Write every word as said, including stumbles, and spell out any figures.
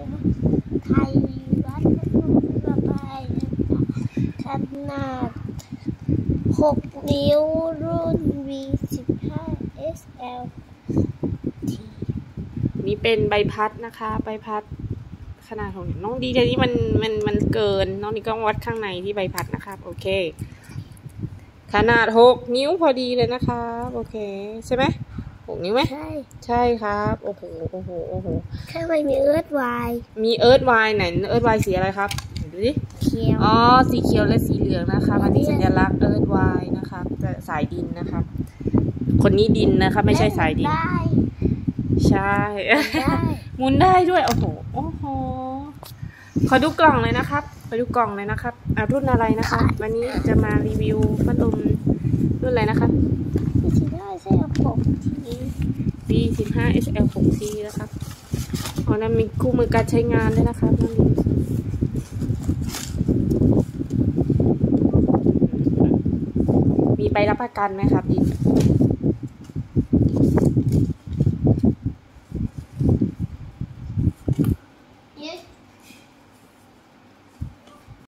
ไทยวัดระบายขนาดหกนิ้วรุ่น วี สิบห้า เอส แอล ทีนี่เป็นใบพัดนะคะใบพัดขนาดของน้องดีแต่นี้มันมันมันเกินน้องนี่ก็วัดข้างในที่ใบพัดนะครับโอเคขนาดหกนิ้วพอดีเลยนะครับโอเคใช่ไหมหกนิ้วไหมใช่ใช่ครับโอ้โหโอ้โหโอ้โหแค่ไม่มีเอิร์ธไวน์มีเอิร์ธไวน์ไหนเอิร์ธไวน์สีอะไรครับดูดิเขียวอ๋อสีเขียวและสีเหลืองนะคะอันนี้สัญลักษณ์เอิร์ธไวน์นะครับจะสายดินนะครับคนนี้ดินนะคะไม่ใช่สายดินใช่หมุนได้ด้วยโอ้โหโอ้โหขอดูกล่องเลยนะครับไปดูกล่องเลยนะครับอ่ะรุ่นอะไรนะคะวันนี้จะมารีวิวพัดลมรุ่นอะไรนะครับวี สิบห้า เอส แอล หก ทีวี สิบห้า เอส แอล หก ที นะครับอ๋อนั่นมีคู่มือการใช้งานด้วยนะครับนั่นมีใบรับประกันไหมครับดิ